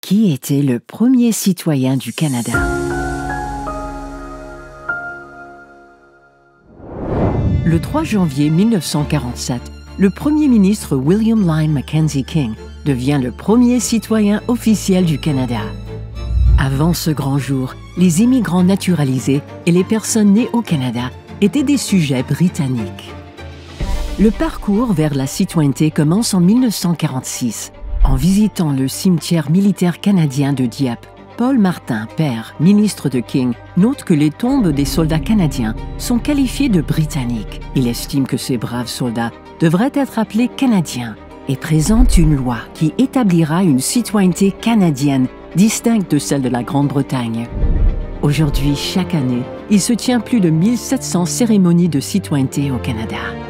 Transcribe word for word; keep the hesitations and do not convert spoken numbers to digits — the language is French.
Qui était le premier citoyen du Canada? Le trois janvier mille neuf cent quarante-sept, le premier ministre William Lyon Mackenzie King devient le premier citoyen officiel du Canada. Avant ce grand jour, les immigrants naturalisés et les personnes nées au Canada étaient des sujets britanniques. Le parcours vers la citoyenneté commence en mille neuf cent quarante-six. En visitant le cimetière militaire canadien de Dieppe, Paul Martin, père, ministre de King, note que les tombes des soldats canadiens sont qualifiées de britanniques. Il estime que ces braves soldats devraient être appelés Canadiens et présente une loi qui établira une citoyenneté canadienne distincte de celle de la Grande-Bretagne. Aujourd'hui, chaque année, il se tient plus de mille sept cents cérémonies de citoyenneté au Canada.